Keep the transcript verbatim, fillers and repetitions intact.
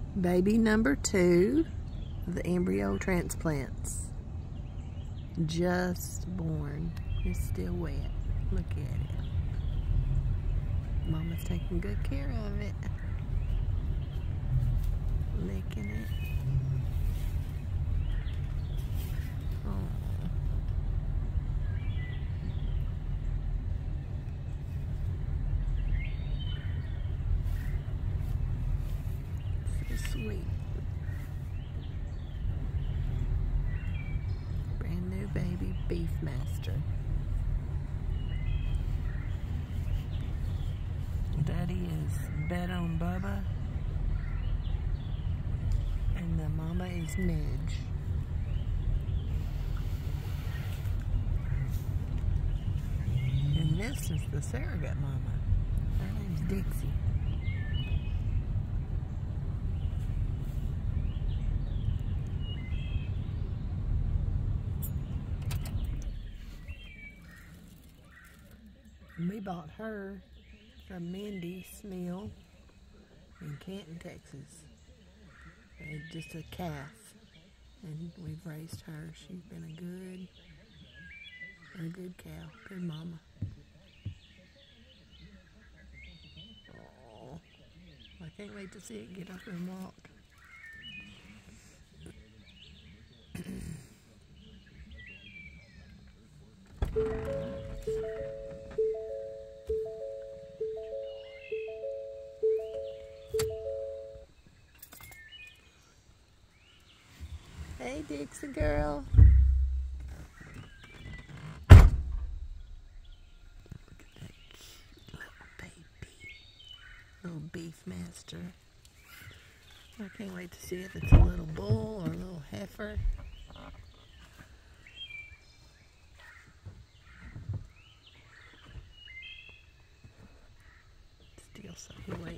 Baby number two of the embryo transplants. Just born. It's still wet. Look at it. Mama's taking good care of it. Licking it. Oh. So sweet. Brand new baby beef master. Daddy is Bet on Bubba, and the mama is Midge. And this is the surrogate mama. Her name's Dixie. And we bought her from Mindy Smil in Canton, Texas. And just a calf. And we've raised her. She's been a good, a good cow. Good mama. Oh, I can't wait to see it get up and walk. Hey, Dixie girl. Look at that cute little baby. Little beef master. I can't wait to see if it's a little bull or a little heifer. Still so wet.